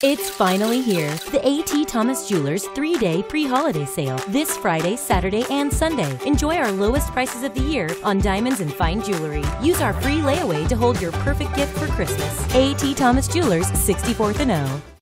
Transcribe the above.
It's finally here. The A.T. Thomas Jewelers 3-day pre-holiday sale. This Friday, Saturday, and Sunday. Enjoy our lowest prices of the year on diamonds and fine jewelry. Use our free layaway to hold your perfect gift for Christmas. A.T. Thomas Jewelers, 64th and O.